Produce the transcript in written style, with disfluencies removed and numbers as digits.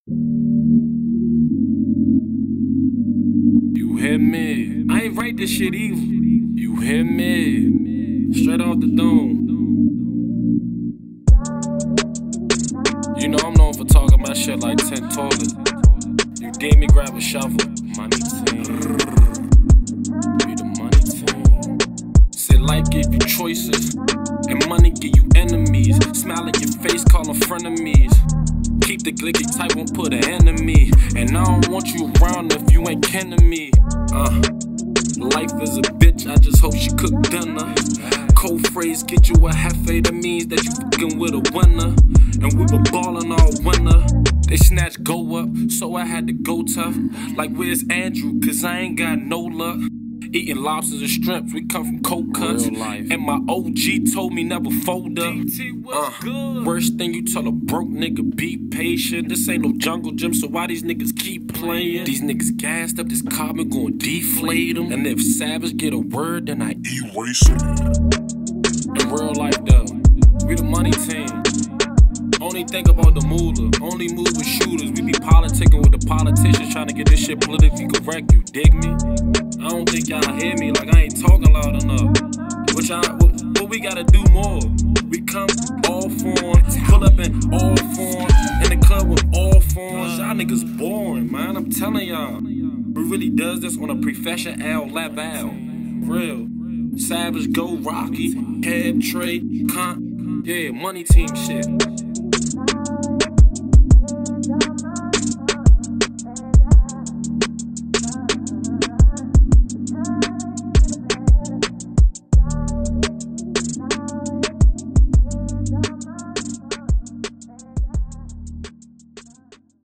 You hear me? I ain't write this shit either. You hear me? Straight off the dome. You know I'm known for talking my shit like 10 toilets. You did me grab a shovel. Money team. Be the money team. Say life give you choices, and money give you enemies. Smile in your face, call them frenemies. Keep the glicky tight, won't put an enemy. And I don't want you around if you ain't kin to me. Life is a bitch, I just hope she cook dinner. Cold phrase, get you a hefe, that means that you fucking with a winner. And we were ballin' all winter. They snatched go up, so I had to go tough. Like where's Andrew, cause I ain't got no luck. Eating lobsters and shrimps, we come from cold cuts. And my OG told me never fold up. Worst thing you tell a broke nigga, be patient. This ain't no jungle gym, so why these niggas keep playing? These niggas gassed up, this carbon gon' deflate them. And if Savage get a word, then I erase him. In real life though, we the money team. Only think about the moolah, only move with shooters. We be politicking with the politicians, trying to get this shit politically correct, you dig me? I don't think y'all hear me, like I ain't talking loud enough. What we gotta do more? We come all forms, pull up in all forms, in the club with all forms. Y'all niggas boring, man, I'm telling y'all. Who really does this on a professional level? Real. Savage, Go, Rocky, Head, Trey, Con, yeah, money team shit.